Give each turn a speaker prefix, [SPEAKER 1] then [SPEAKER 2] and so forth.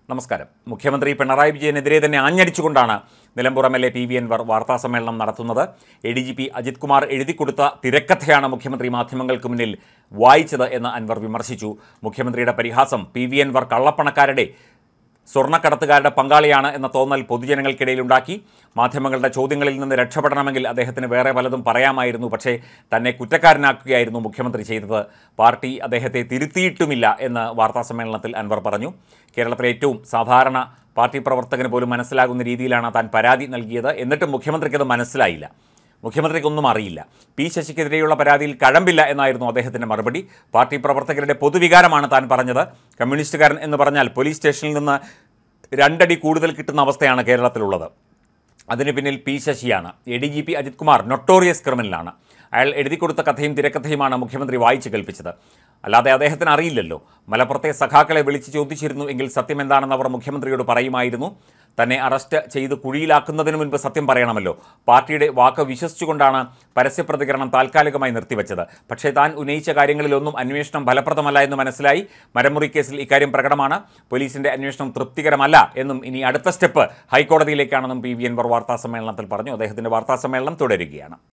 [SPEAKER 1] നമസ്കാരം. മുഖ്യമന്ത്രി പിണറായി വിജയനെതിരെ തന്നെ ആഞ്ഞടിച്ചുകൊണ്ടാണ് നിലമ്പൂർ എം.എൽ.എ. പി വി അൻവർ വാർത്താസമ്മേളനം നടത്തുന്നത്. എ.ഡി.ജി.പി അജിത് കുമാർ എഴുതിക്കൊടുത്ത തിരക്കഥയാണ് മുഖ്യമന്ത്രി മാധ്യമങ്ങൾക്ക് മുന്നിൽ വായിച്ചത് എന്ന് അൻവർ വിമർശിച്ചു. മുഖ്യമന്ത്രിയുടെ പരിഹാസം പി വി അൻവർ കള്ളപ്പണക്കാരുടെ സ്വർണ്ണക്കടത്തുകാരുടെ പങ്കാളിയാണ് എന്ന തോന്നൽ പൊതുജനങ്ങൾക്കിടയിലുണ്ടാക്കി. മാധ്യമങ്ങളുടെ ചോദ്യങ്ങളിൽ നിന്ന് രക്ഷപ്പെടണമെങ്കിൽ അദ്ദേഹത്തിന് വേറെ പലതും പറയാമായിരുന്നു. പക്ഷേ തന്നെ കുറ്റക്കാരനാക്കുകയായിരുന്നു മുഖ്യമന്ത്രി ചെയ്തത്. പാർട്ടി അദ്ദേഹത്തെ തിരുത്തിയിട്ടുമില്ല എന്ന് വാർത്താസമ്മേളനത്തിൽ അൻവർ പറഞ്ഞു. കേരളത്തിലെ ഏറ്റവും സാധാരണ പാർട്ടി പ്രവർത്തകന് പോലും മനസ്സിലാകുന്ന രീതിയിലാണ് താൻ പരാതി നൽകിയത്. എന്നിട്ടും മുഖ്യമന്ത്രിക്കത് മനസ്സിലായില്ല. മുഖ്യമന്ത്രിക്കൊന്നും അറിയില്ല. പി ശശിക്കെതിരെയുള്ള പരാതിയിൽ കഴമ്പില്ല എന്നായിരുന്നു അദ്ദേഹത്തിൻ്റെ മറുപടി. പാർട്ടി പ്രവർത്തകരുടെ പൊതുവികാരമാണ് താൻ പറഞ്ഞത്. കമ്മ്യൂണിസ്റ്റുകാരൻ എന്ന് പറഞ്ഞാൽ പോലീസ് സ്റ്റേഷനിൽ നിന്ന് 2 അടി കൂടുതൽ കിട്ടുന്ന അവസ്ഥയാണ് കേരളത്തിലുള്ളത്. അതിന് പിന്നിൽ പി ശശിയാണ്. എ.ഡി.ജി.പി അജിത് കുമാർ നൊട്ടോറിയസ് ക്രിമിനലാണ്. അയാൾ എഴുതിക്കൊടുത്ത കഥയും തിരക്കഥയുമാണ് മുഖ്യമന്ത്രി വായിച്ച് കേൾപ്പിച്ചത്. അല്ലാതെ അദ്ദേഹത്തിന് അറിയില്ലല്ലോ. മലപ്പുറത്തെ സഖാക്കളെ വിളിച്ച് ചോദിച്ചിരുന്നു എങ്കിൽ സത്യം എന്താണെന്ന് അവർ മുഖ്യമന്ത്രിയോട് പറയുമായിരുന്നു. തന്നെ അറസ്റ്റ് ചെയ്ത് കുഴിയിലാക്കുന്നതിന് മുൻപ് സത്യം പറയണമല്ലോ. പാർട്ടിയുടെ വാക്ക് വിശ്വസിച്ചുകൊണ്ടാണ് പരസ്യപ്രതികരണം താൽക്കാലികമായി നിർത്തിവെച്ചത്. പക്ഷേ താൻ ഉന്നയിച്ച കാര്യങ്ങളിലൊന്നും അന്വേഷണം ഫലപ്രദമല്ല എന്ന് മനസ്സിലായി. മരമുറി കേസിൽ ഇക്കാര്യം പ്രകടമാണ്. പോലീസിൻ്റെ അന്വേഷണം തൃപ്തികരമല്ല എന്നും ഇനി അടുത്ത സ്റ്റെപ്പ് ഹൈക്കോടതിയിലേക്കാണെന്നും പി വി അൻവർ വാർത്താസമ്മേളനത്തിൽ പറഞ്ഞു. അദ്ദേഹത്തിൻ്റെ വാർത്താസമ്മേളനം തുടരുകയാണ്.